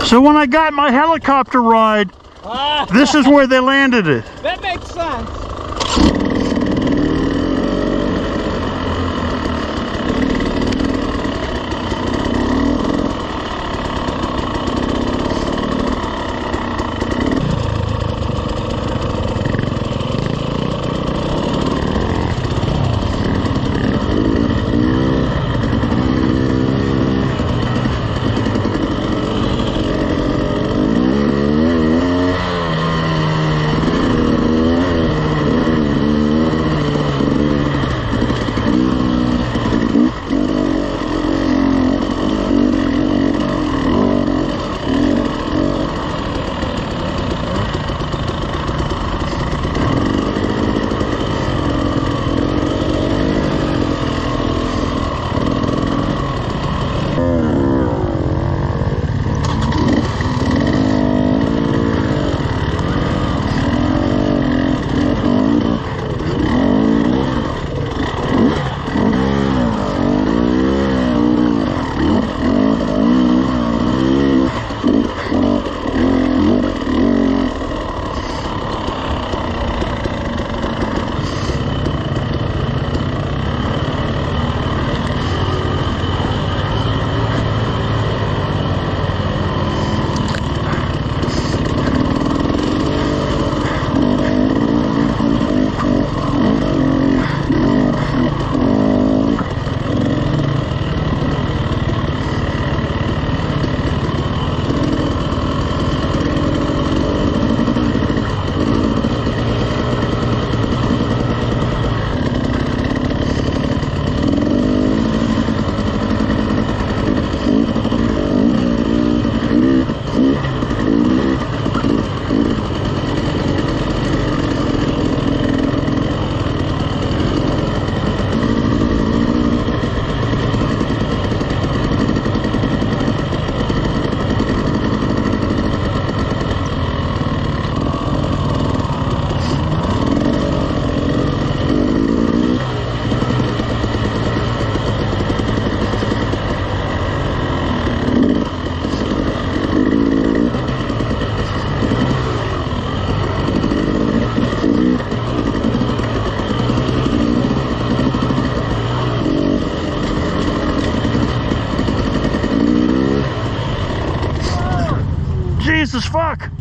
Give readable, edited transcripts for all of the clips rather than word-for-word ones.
So when I got my helicopter ride, this is where they landed it. That makes sense. Jesus fuck!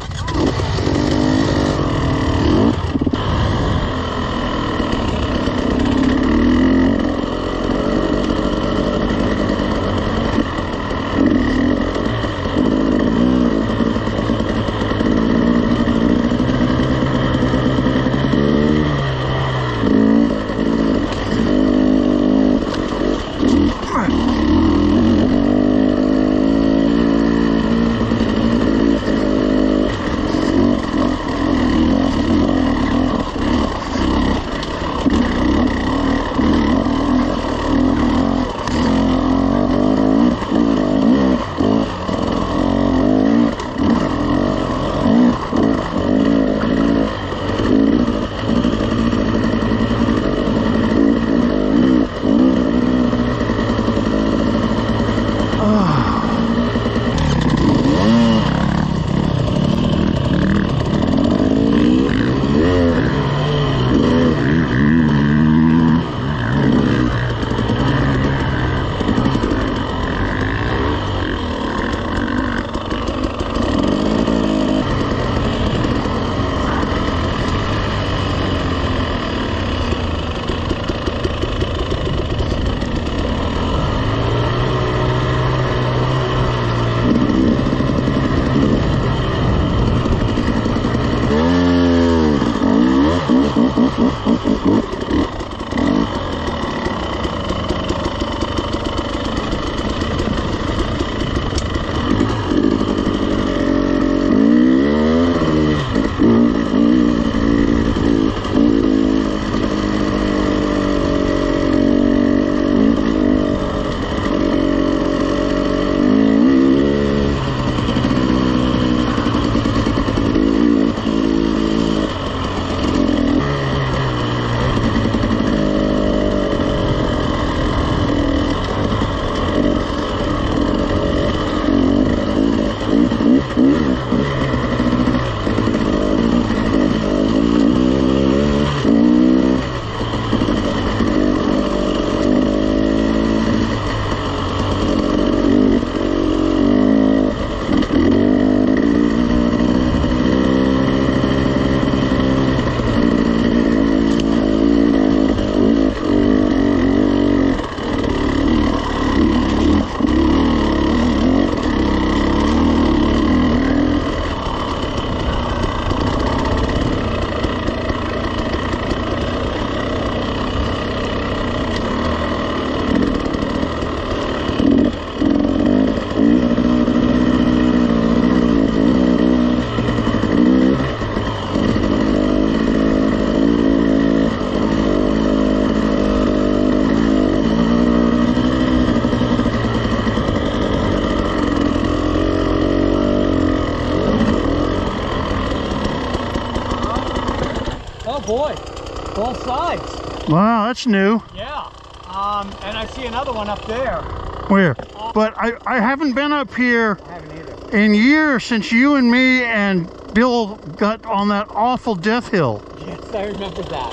Both sides. Wow, that's new. Yeah. And I see another one up there. Where? But I haven't been up here I haven't either. in years since you and me and Bill got on that awful death hill. Yes, I remember that.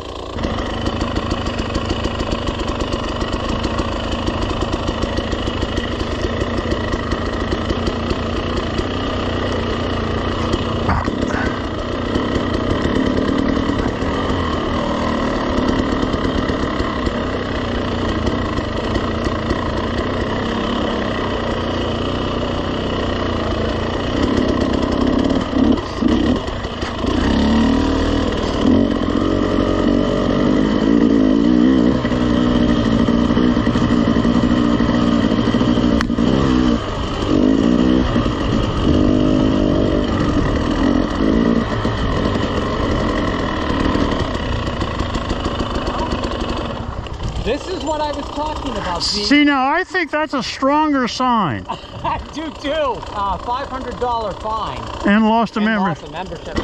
This is what I was talking about. See, now I think that's a stronger sign. I do too. $500 fine. And lost a membership. Lost a membership.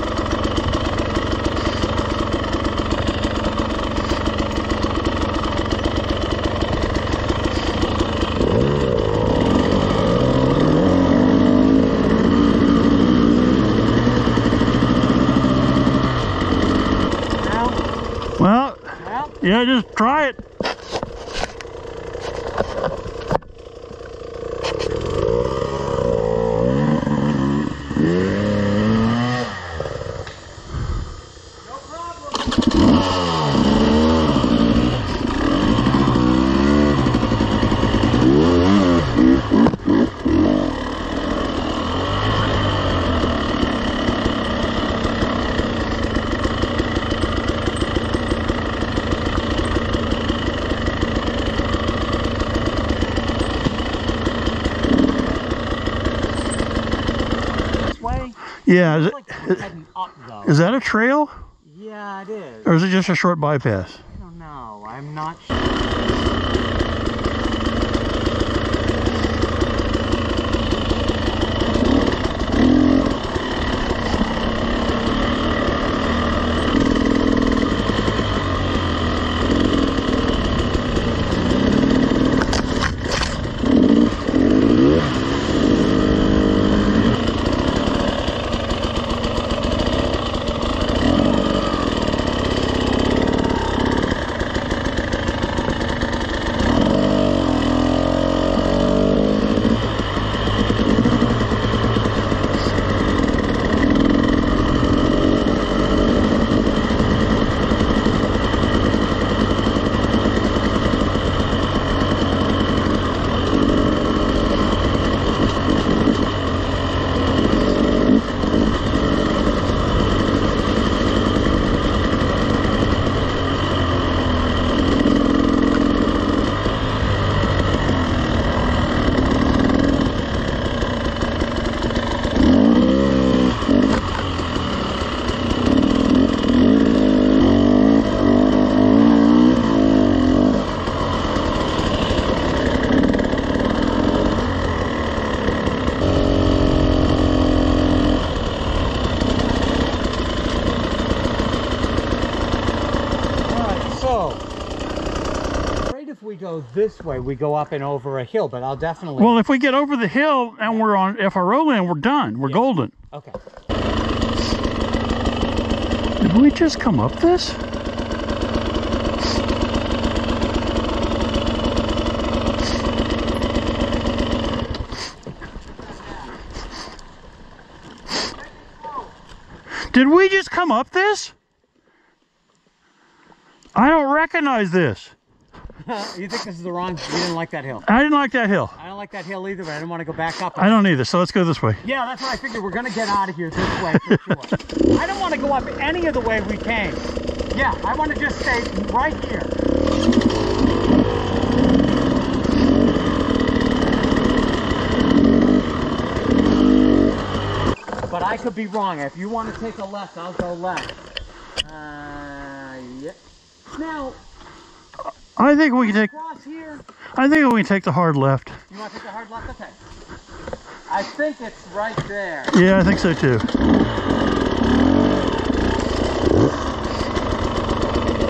Well, yeah, just try it. No problem. Yeah, Like heading up, though. is that a trail? Yeah, it is. Or is it just a short bypass? I don't know. I'm not sure. We go this way, we go up and over a hill, but I'll definitely... Well, if we get over the hill and we're on FRO land, we're done. We're golden. Okay. Did we just come up this? Did we just come up this? I don't recognize this. You think this is the wrong... You didn't like that hill? I didn't like that hill. I don't like that hill either, but I didn't want to go back up. I don't either, so let's go this way. Yeah, that's what I figured. We're going to get out of here this way for sure. I don't want to go up any of the way we came. Yeah, I want to just stay right here. But I could be wrong. If you want to take a left, I'll go left. Yeah. Now... I think we can take... Cross here. I think we can take the hard left. You want to take the hard left? Okay. I think it's right there. Yeah, I think so too.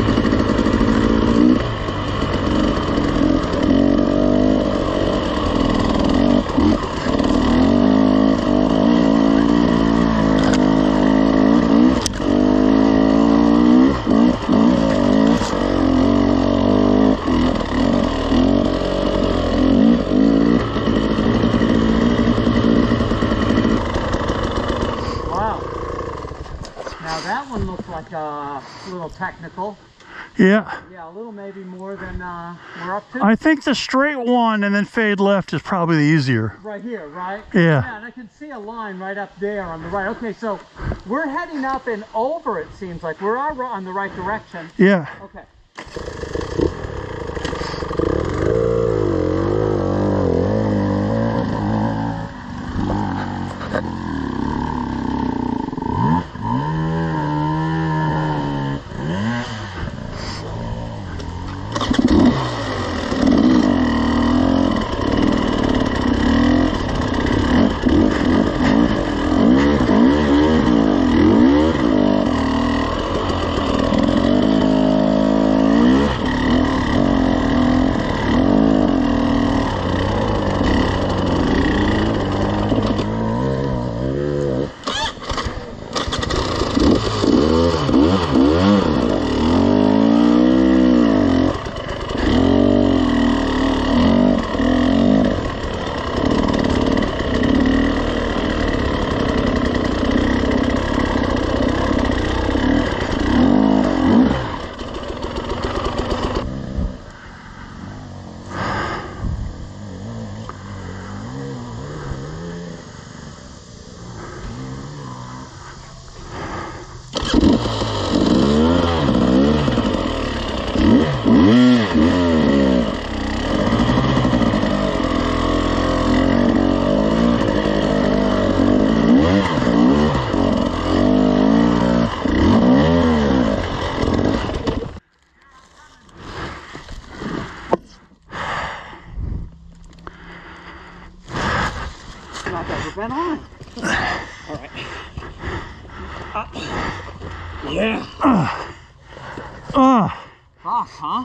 A little technical. Yeah. Yeah, a little maybe more than we're up to. I think the straight one and then fade left is probably the easier. Right here, right? Yeah. Yeah, and I can see a line right up there on the right. Okay, so we're heading up and over, it seems like. We're on the right direction. Yeah. Okay. Not ever been on. All right. Yeah. Fuck, huh?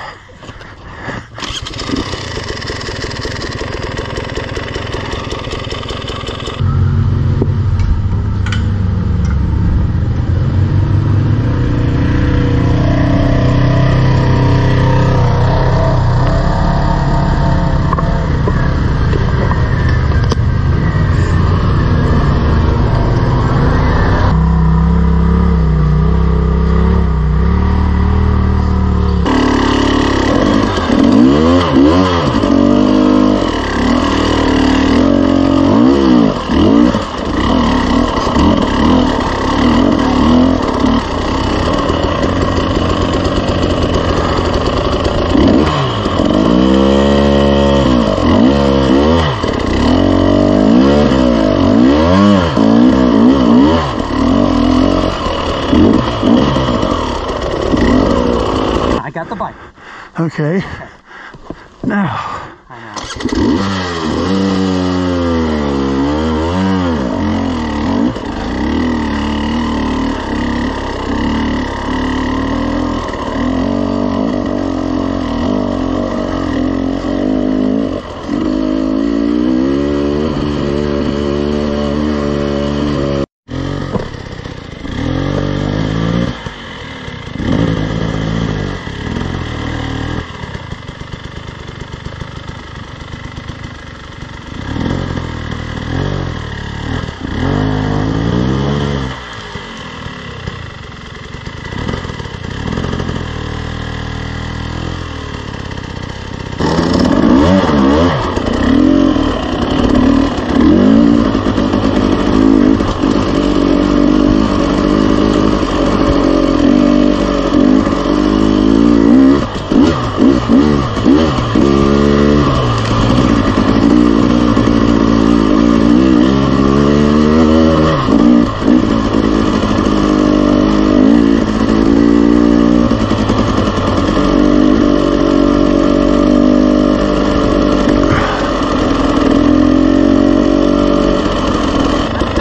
Got the bike. Okay. Now. I know.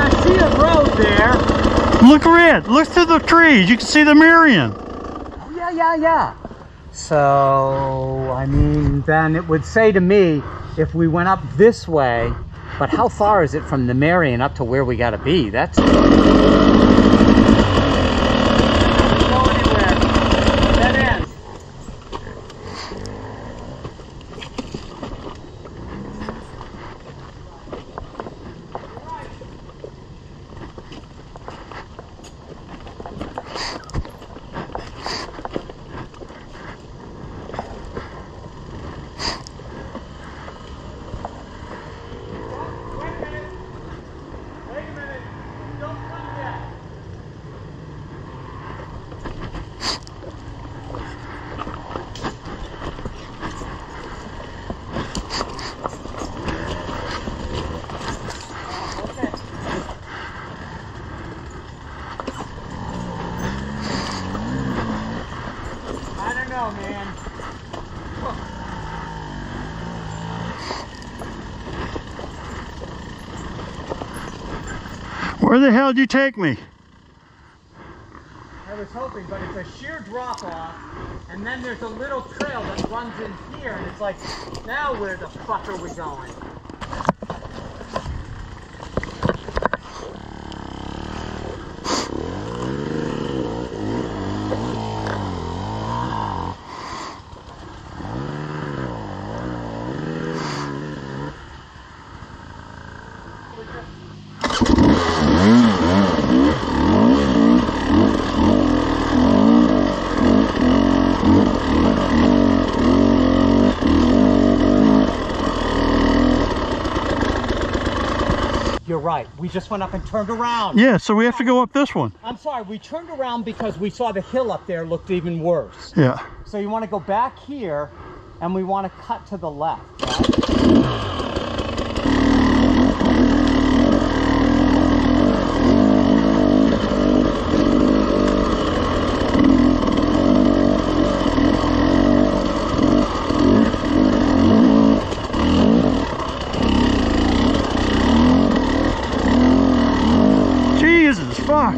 Look red. Look through the trees. You can see the Marion. Oh, yeah, yeah. So, I mean, then it would say to me, if we went up this way, but how far is it from the Marion up to where we gotta be? That's... Go anywhere. Dead end. Man. Where the hell did you take me? I was hoping, but it's a sheer drop off, and then there's a little trail that runs in here, and it's like, now where the fuck are we going? You're right. We just went up and turned around. Yeah, so we have to go up this one. I'm sorry. We turned around because we saw the hill up there looked even worse. Yeah. So you want to go back here, and we want to cut to the left, right? Fuck.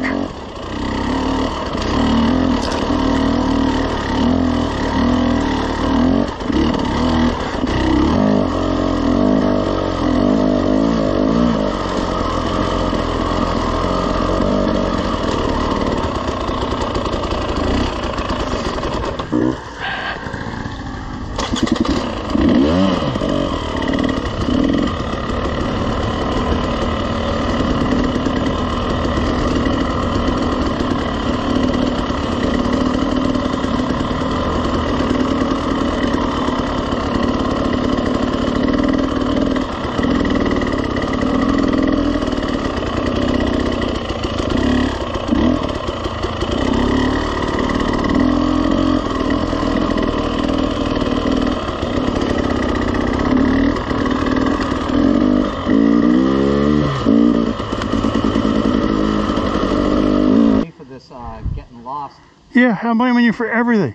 Getting lost. Yeah, I'm blaming you for everything.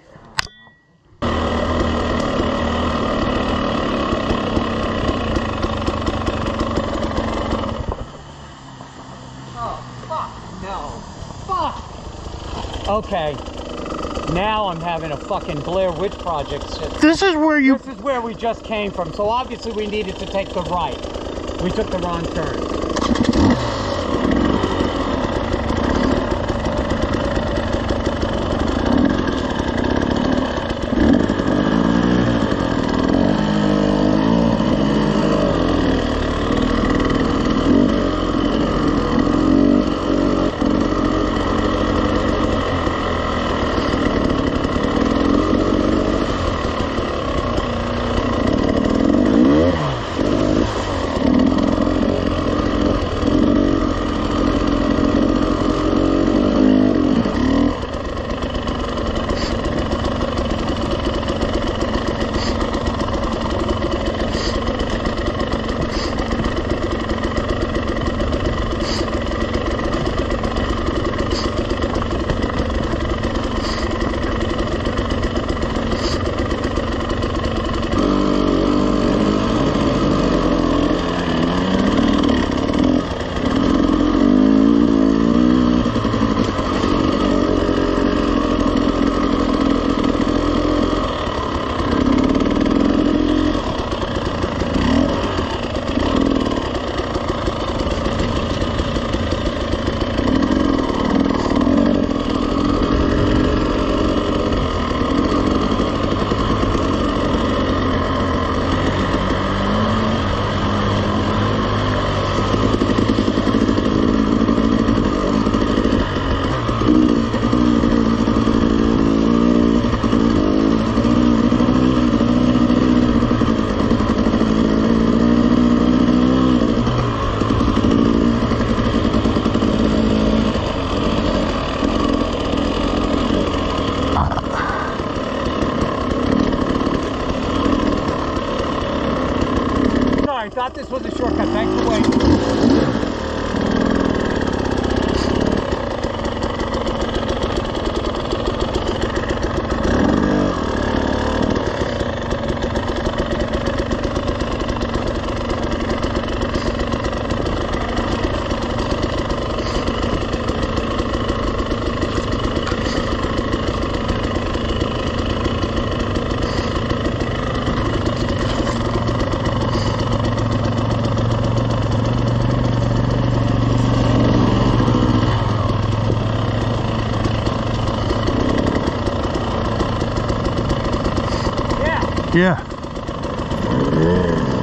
Oh, fuck, no. Fuck! Okay, now I'm having a fucking Blair Witch Project shit. This is where you... This is where we just came from, so obviously we needed to take the right. We took the wrong turn. this was a shortcut. Thanks for waiting. Yeah.